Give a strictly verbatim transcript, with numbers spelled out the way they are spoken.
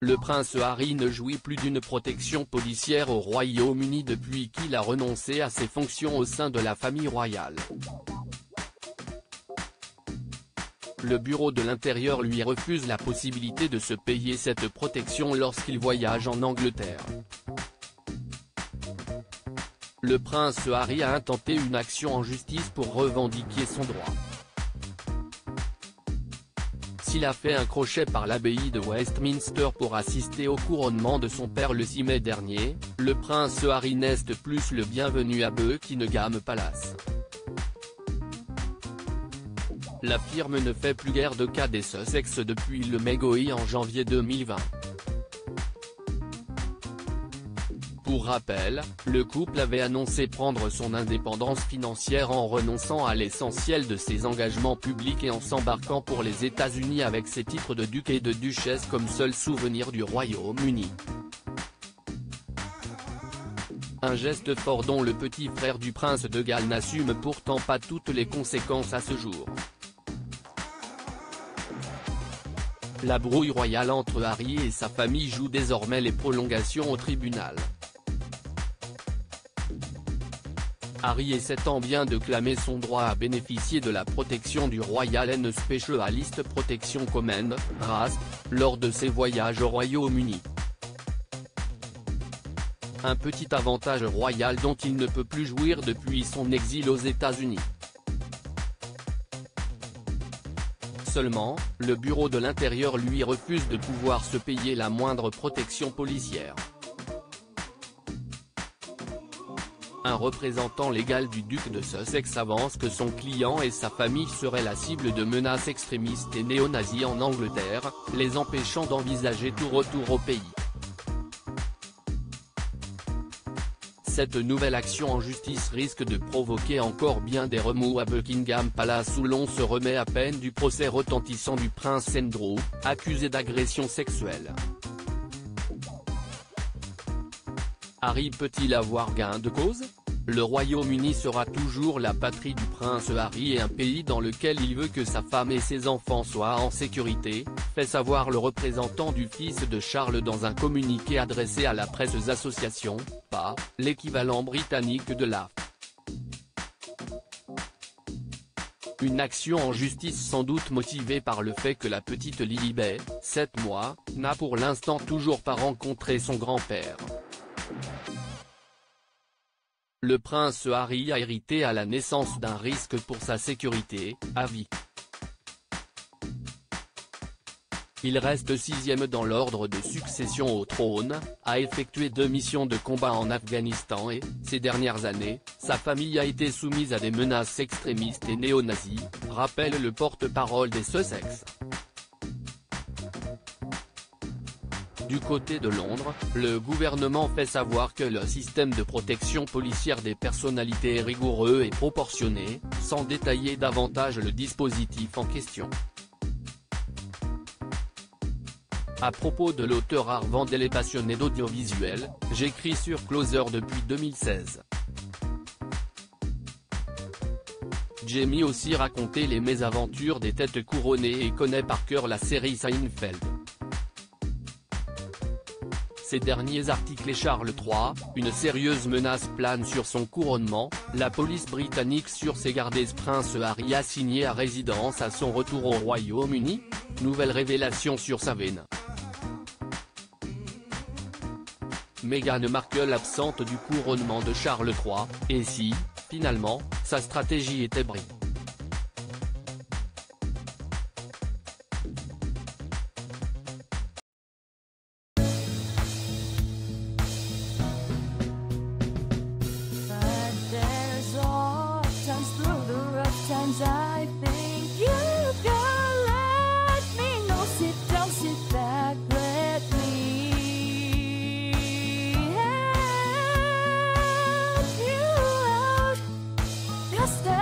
le prince Harry ne jouit plus d'une protection policière au Royaume-Uni depuis qu'il a renoncé à ses fonctions au sein de la famille royale. Le bureau de l'Intérieur lui refuse la possibilité de se payer cette protection lorsqu'il voyage en Angleterre. Le prince Harry a intenté une action en justice pour revendiquer son droit. S'il a fait un crochet par l'abbaye de Westminster pour assister au couronnement de son père le six mai dernier, le prince Harry n'est plus le bienvenu à Buckingham Palace. La firme ne fait plus guère de cas des Sussex depuis le mégoï en janvier deux mille vingt. Pour rappel, le couple avait annoncé prendre son indépendance financière en renonçant à l'essentiel de ses engagements publics et en s'embarquant pour les États-Unis avec ses titres de duc et de duchesse comme seul souvenir du Royaume-Uni. Un geste fort dont le petit frère du prince de Galles n'assume pourtant pas toutes les conséquences à ce jour. La brouille royale entre Harry et sa famille joue désormais les prolongations au tribunal. Harry essaie bien de clamer son droit à bénéficier de la protection du Royal and Specialist Protection Command, R A S P, lors de ses voyages au Royaume-Uni. Un petit avantage royal dont il ne peut plus jouir depuis son exil aux États-Unis. Seulement, le bureau de l'Intérieur lui refuse de pouvoir se payer la moindre protection policière. Un représentant légal du duc de Sussex avance que son client et sa famille seraient la cible de menaces extrémistes et néo-nazis en Angleterre, les empêchant d'envisager tout retour au pays. Cette nouvelle action en justice risque de provoquer encore bien des remous à Buckingham Palace où l'on se remet à peine du procès retentissant du prince Andrew, accusé d'agression sexuelle. Harry peut-il avoir gain de cause? Le Royaume-Uni sera toujours la patrie du prince Harry et un pays dans lequel il veut que sa femme et ses enfants soient en sécurité, fait savoir le représentant du fils de Charles dans un communiqué adressé à la presse association, P A, l'équivalent britannique de l'A F. Une action en justice sans doute motivée par le fait que la petite Lilibet, sept mois, n'a pour l'instant toujours pas rencontré son grand-père. Le prince Harry a hérité à la naissance d'un risque pour sa sécurité, à vie. Il reste sixième dans l'ordre de succession au trône, a effectué deux missions de combat en Afghanistan et, ces dernières années, sa famille a été soumise à des menaces extrémistes et néo-nazis, rappelle le porte-parole des Sussex. Du côté de Londres, le gouvernement fait savoir que le système de protection policière des personnalités est rigoureux et proportionné, sans détailler davantage le dispositif en question. À propos de l'auteur ardent et passionné d'audiovisuel, j'écris sur Closer depuis deux mille seize. Jamie aussi raconté les mésaventures des têtes couronnées et connaît par cœur la série Seinfeld. Ces derniers articles et Charles trois, une sérieuse menace plane sur son couronnement, la police britannique sur ses gardes prince Harry assigné à résidence à son retour au Royaume-Uni, nouvelle révélation sur sa veine. Meghan Markle absente du couronnement de Charles trois, et si, finalement, sa stratégie était brille. I think you can let me know. Sit down, sit back, let me help you out. Just